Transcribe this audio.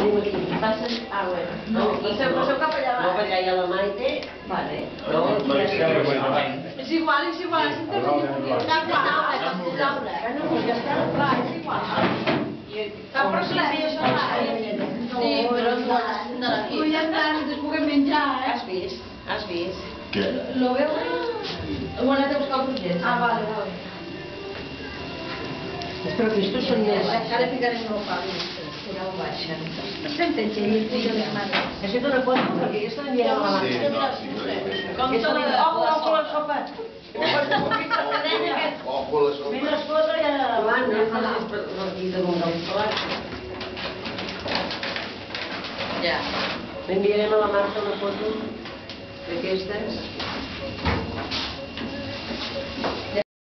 tenim aquí. Ah, bueno. No, Passeu cap allà no, baix. allà hi ha la Maite. Vale. No, És igual, és igual. Laura. No, ja està. Va, és igual. Cap problema, això va. Sí, però no d'aquí. Ja està, ens puguem menjar, eh? Has vist? Què? Lo veu? Ho han anat a buscar el procés. Ah, vale, vale. Però que estos són més... Ara ficarem el pa. Ja ho baixen. Estem tenint i les mans. Has fet una foto perquè aquesta l'enviarem a la Sí, Maite. no, sí. Com te la... Ojo la sopa! Ojo la sopa. Mira les fotos i ara davant, no facis per aquí de un del plat. Ja. L'enviarem a la Marta una foto d'aquestes.